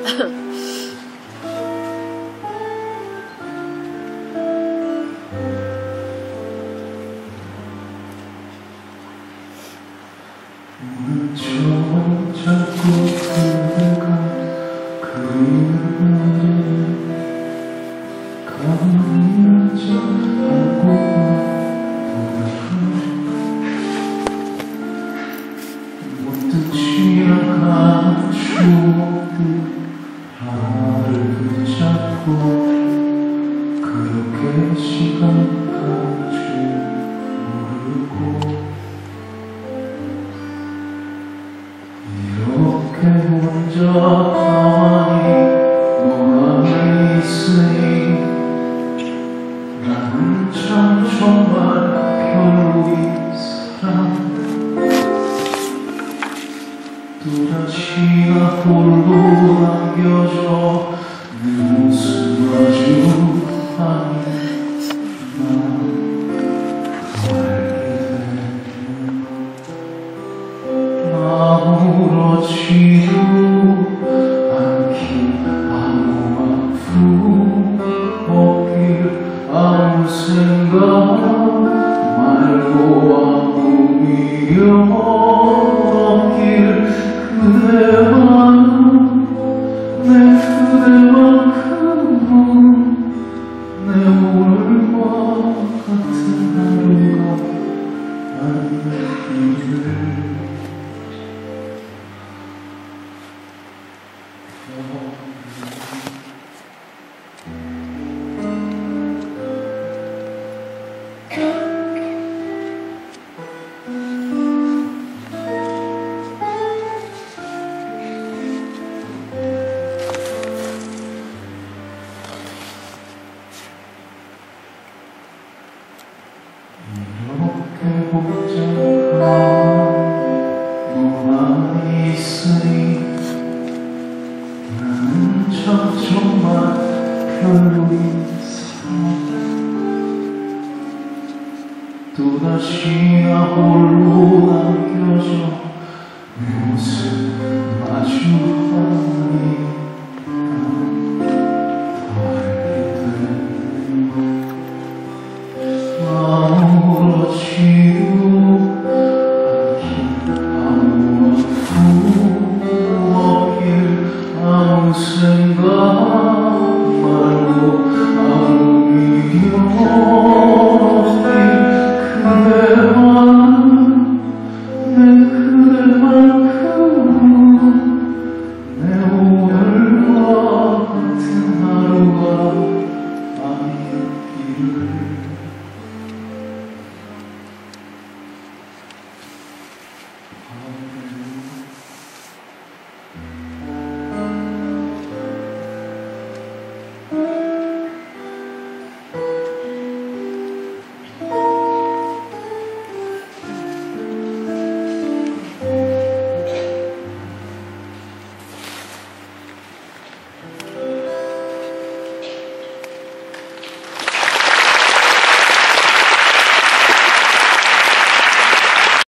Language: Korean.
자꾸 그대가 그리는 가만히 앉아하고 문득 지나간 추억들 하나를 붙잡고 그렇게 시간 갈 줄 모르고 이렇게 혼자 가만히 너가 있으니 나는 참 정말 별로인 사람 또다시 나 홀로 남겨져 내 모습 마주 하니 난 알게 되네 아무렇지도 않게 아무 아픔 없길 아무 생각 말고 아무 미련 없길 그대만은 내 그대만큼은 내 오늘과 같은 하루가 아니길 이렇게 혼자 너만 있으니 나는 참 정말 별로인 사람 또다시 나 홀로 남겨져 내 모습 마주하니 아무렇지도 않길 아무 아픔 없길 아무 생각